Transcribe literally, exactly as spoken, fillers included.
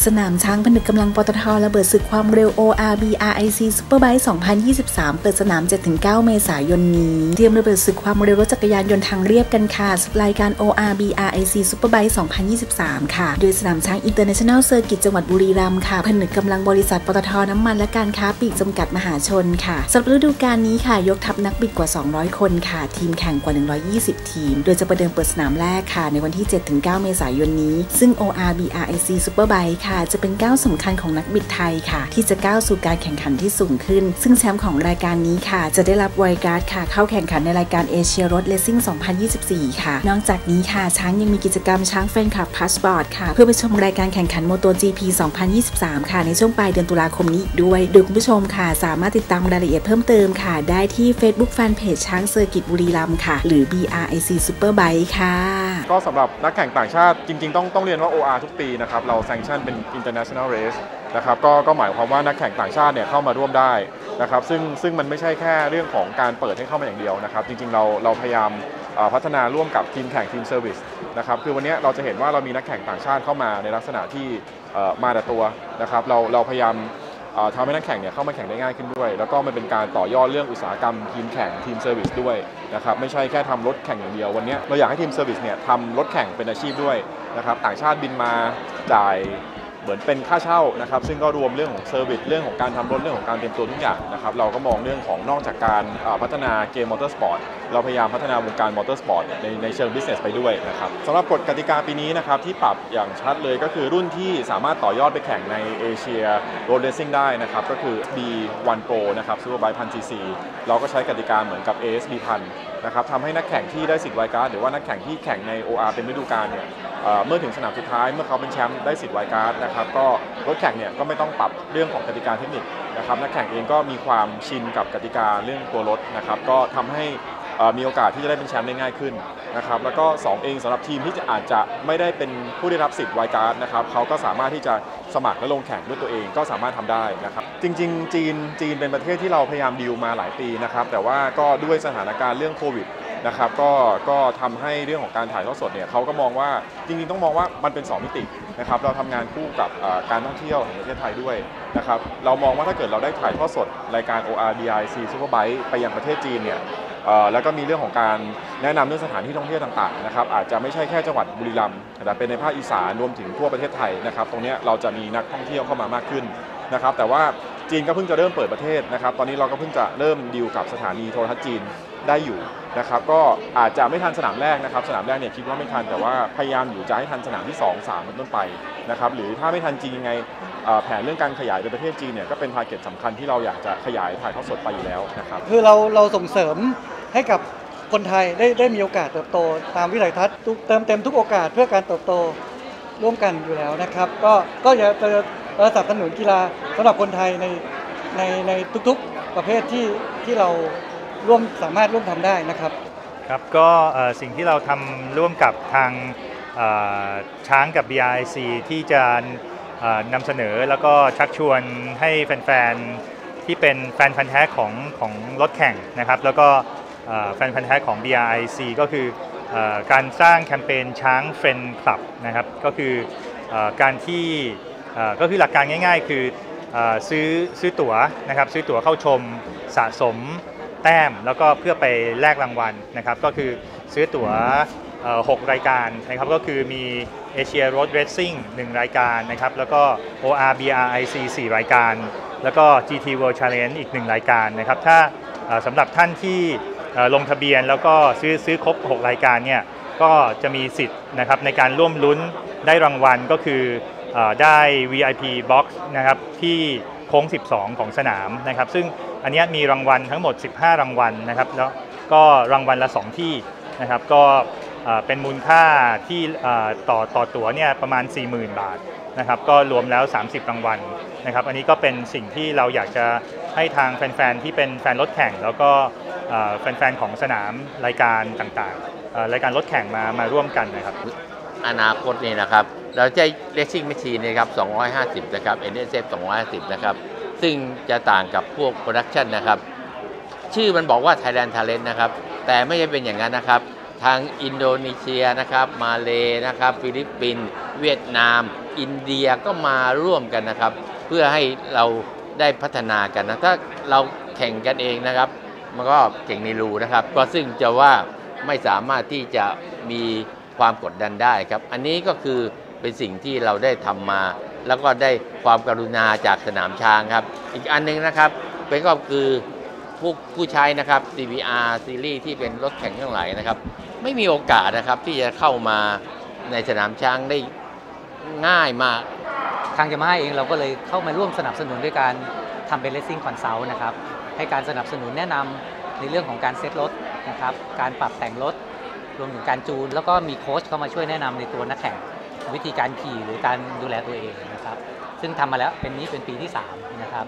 สนามช้างผนึกกำลังปตท.ระเบิดศึกความเร็ว โอ อาร์ บี อาร์ ไอ ซี Superbike สองพันยี่สิบสาม เปิดสนาม เจ็ดถึงเก้า เมษายนนี้เตรียมระเบิดศึกความเร็วรถจักรยานยนต์ทางเรียบกันค่ะสำหรับรายการ โอ อาร์ บี อาร์ ไอ ซี Superbike สองพันยี่สิบสาม ค่ะโดยสนามช้าง International Circuit จังหวัดบุรีรัมย์ค่ะผนึกกำลังบริษัทปตท.น้ำมันและการค้าปลีกจำกัดมหาชนค่ะสำหรับฤดูกาลนี้ค่ะยกทัพนักบิดกว่า สองร้อย คนค่ะทีมแข่งกว่า หนึ่งร้อยยี่สิบ ทีมโดยจะประเดิมเปิดสนามแรกค่ะในวันที่ เจ็ดถึงเก้า เมษายนนี้ซึ่ง โอ อาร์ บี อาร์ ไอ ซี Superbike ค่ะจะเป็นก้าวสำคัญของนักบิดไทยค่ะที่จะก้าวสู่การแข่งขันที่สูงขึ้นซึ่งแชมป์ของรายการนี้ค่ะจะได้รับไวล์การ์ดค่ะเข้าแข่งขันในรายการเอเชียรถเลสซิ่ง สองพันยี่สิบสี่ ค่ะนอกจากนี้ค่ะช้างยังมีกิจกรรมช้างแฟนคลับพาสปอร์ตค่ะเพื่อไปชมรายการแข่งขัน MotoGP สองพันยี่สิบสาม ค่ะในช่วงปลายเดือนตุลาคมนี้อีกด้วยโดยคุณผู้ชมค่ะสามารถติดตามรายละเอียดเพิ่มเติมค่ะได้ที่ Facebook Fanpage ช้างเซอร์กิตบุรีรัมย์ค่ะหรือ บี อาร์ ไอ ซี Superbike ค่ะก็สำหรับนักแข่งต่างชาติจริงๆต้องต้องเรียนว่า โอ อาร์ ทุกปีนะครับเราแซงชั่นเป็น International Race นะครับก็ก็หมายความว่านักแข่งต่างชาติเนี่ยเข้ามาร่วมได้นะครับซึ่งซึ่งมันไม่ใช่แค่เรื่องของการเปิดให้เข้ามาอย่างเดียวนะครับจริงๆเราเราพยายามพัฒนาร่วมกับทีมแข่งทีมเซอร์วิสนะครับคือวันนี้เราจะเห็นว่าเรามีนักแข่งต่างชาติเข้ามาในลักษณะที่มาแต่ตัวนะครับเราเราพยายามทำให้นักแข่งเนี่ยเข้ามาแข่งได้ง่ายขึ้นด้วยแล้วก็มันเป็นการต่อยอดเรื่องอุตสาหกรรมทีมแข่งทีมเซอร์วิสด้วยนะครับไม่ใช่แค่ทำรถแข่งอย่างเดียววันนี้เราอยากให้ทีมเซอร์วิสเนี่ยทำรถแข่งเป็นอาชีพด้วยนะครับต่างชาติบินมาจ่ายเหมือนเป็นค่าเช่านะครับซึ่งก็รวมเรื่องของเซอร์วิสเรื่องของการทำรถเรื่องของการเตรียมตัวทุกอย่างนะครับเราก็มองเรื่องของนอกจากการพัฒนาเกมมอเตอร์สปอร์ตเราพยายามพัฒนาวงการมอเตอร์สปอร์ตในในเชิงบิสเนสไปด้วยนะครับสำหรับกฎกติกาปีนี้นะครับที่ปรับอย่างชัดเลยก็คือรุ่นที่สามารถต่อยอดไปแข่งในเอเชียโรดเรซซิ่งได้นะครับก็คือ บี วัน Pro นะครับซูเปอร์ไบค์ หนึ่งพัน ซี ซี เราก็ใช้กติกาเหมือนกับ เอ เอส บี หนึ่งพัน นะครับทำให้นักแข่งที่ได้สิทธิ์ไวล์การ์ดหรือว่านักแข่งที่แข่งใน โอ อาร์ เป็นฤดูกาลเนี่ยเมื่อถึงสนามสุดท้ายเมื่อเขาเป็นแชมป์ได้สิทธิ์ไวล์การ์ดนะครับก็รถแข่งเนี่ยก็ไม่ต้องปรับเรื่องของกติกาเทคนิคนะครับนักแข่งเองก็มีความชินกับกติกาเรื่องตัวรถนะครับก็ทำให้มีโอกาสที่จะได้เป็นแชมป์ได้ง่ายขึ้นนะครับแล้วก็สองเองสำหรับทีมที่อาจจะไม่ได้เป็นผู้ได้รับสิทธิ์ไวล์การ์ดนะครับเขาก็สามารถที่จะสมัครและลงแข่งด้วยตัวเองก็สามารถทำได้นะครับจริงๆจีนจีนเป็นประเทศที่เราพยายามดีลมาหลายปีนะครับแต่ว่าก็ด้วยสถานการณ์เรื่องโควิดนะครับก็ก็ทำให้เรื่องของการถ่ายทอดสดเนี่ยเขาก็มองว่าจริงๆต้องมองว่ามันเป็นสองมิตินะครับเราทำงานคู่กับการท่องเที่ยวแห่งประเทศไทยด้วยนะครับเรามองว่าถ้าเกิดเราได้ถ่ายทอดสดรายการ โอ อาร์ บี อาร์ ไอ ซี Superbike ไปยังประเทศจีนเนี่ยแล้วก็มีเรื่องของการแนะนำเรื่องสถานที่ท่องเที่ยวต่างๆนะครับอาจจะไม่ใช่แค่จังหวัดบุรีรัมย์แต่เป็นในภาคอีสานรวมถึงทั่วประเทศไทยนะครับตรงนี้เราจะมีนักท่องเที่ยวเข้ามามากขึ้นนะครับแต่ว่าจีนก็เพิ่งจะเริ่มเปิดประเทศนะครับตอนนี้เราก็เพิ่งจะเริ่มดีลกับสถานีโทรทัศน์จีนได้อยู่นะครับก็อาจจะไม่ทันสนามแรกนะครับสนามแรกเนี่ยคิดว่าไม่ทันแต่ว่าพยายามอยู่จะให้ทันสนามที่สอง สามเป็นต้นไปนะครับหรือถ้าไม่ทันจริงยังไงแผนเรื่องการขยายไปประเทศจีนเนี่ยก็เป็นทาร์เก็ตสำคัญที่เราอยากจะขยายถ่ายทอดสดไปอยู่แล้วนะครับคือเราเราส่งเสริมให้กับคนไทยได้ได้มีโอกาสเติบโตตามวิสัยทัศน์เติมเต็มทุกโอกาสเพื่อการเติบโตร่วมกันอยู่แล้วนะครับก็ก็จะจะสนับสนุนกีฬาสำหรับคนไทยในในในทุกๆประเภทที่ที่เราร่วมสามารถร่วมทำได้นะครับครับก็สิ่งที่เราทำร่วมกับทางช้างกับ บี อาร์ ไอ ซี ที่จะนำเสนอแล้วก็ชักชวนให้แฟนๆที่เป็นแฟนพันธุ์แท้ของของรถแข่งนะครับแล้วก็แฟนพันธุ์แท้ของ บี อาร์ ไอ ซี ก็คือการสร้างแคมเปญช้างเฟรนด์คลับนะครับก็คือการที่ก็คือหลักการง่ายๆคือซื้อซื้อตั๋วนะครับซื้อตั๋วเข้าชมสะสมแต้มแล้วก็เพื่อไปแลกรางวัลนะครับก็คือซื้อตั๋วหกรายการนะครับก็คือมีเอเชียโรดเรซซิ่งหนึ่งรายการนะครับแล้วก็ โอ อาร์ บี อาร์ ไอ ซี สี่รายการแล้วก็ จี ที World Challenge อีกหนึ่งรายการนะครับถ้าสำหรับท่านที่ลงทะเบียนแล้วก็ซื้อซื้อครบหกรายการเนี่ยก็จะมีสิทธิ์นะครับในการร่วมลุ้นได้รางวัลก็คือได้ วี ไอ พี Box นะครับที่โค้งสิบสองของสนามนะครับซึ่งอันนี้มีรางวัลทั้งหมดสิบห้ารางวัลนะครับแล้วก็รางวัลละสองที่นะครับก็เป็นมูลค่าที่ต่อต่อตั๋วเนี่ยประมาณ สี่หมื่น บาทนะครับก็รวมแล้วสามสิบรางวัลนะครับอันนี้ก็เป็นสิ่งที่เราอยากจะให้ทางแฟนๆที่เป็นแฟนรถแข่งแล้วก็แฟนๆของสนามรายการต่างๆรายการรถแข่งมามาร่วมกันนะครับอนาคตนี่นะครับเราใช้ Racing Machine นะครับสองร้อยห้าสิบนะครับ เอ็น เอส เอฟ สองร้อยห้าสิบนะครับซึ่งจะต่างกับพวกโปรดักชันนะครับชื่อมันบอกว่า Thailand Talent นะครับแต่ไม่ใช่เป็นอย่างนั้นนะครับทางอินโดนีเซียนะครับมาเลนะครับฟิลิปปินส์เวียดนามอินเดียก็มาร่วมกันนะครับเพื่อให้เราได้พัฒนากันนะถ้าเราแข่งกันเองนะครับมันก็เก่งในรูนะครับก็ซึ่งจะว่าไม่สามารถที่จะมีความกดดันได้ครับอันนี้ก็คือเป็นสิ่งที่เราได้ทำมาแล้วก็ได้ความกรุณาจากสนามช้างครับอีกอันนึงนะครับเป็นก็คือผู้ผู้ใช้นะครับ ซี วี อาร์ ซีรีส์ที่เป็นรถแข่งทั้งหลายนะครับไม่มีโอกาสนะครับที่จะเข้ามาในสนามช้างได้ง่ายมากทางยามาฮ่าเองเราก็เลยเข้ามาร่วมสนับสนุนด้วยการทำเป็น Racing Consult นะครับให้การสนับสนุนแนะนำในเรื่องของการเซตรถนะครับการปรับแต่งรถรวมถึงการจูนแล้วก็มีโค้ชเข้ามาช่วยแนะนำในตัวนักแข่งวิธีการขี่หรือการดูแลตัวเองนะครับซึ่งทำมาแล้วเป็นนี้เป็นปีที่สามนะครับ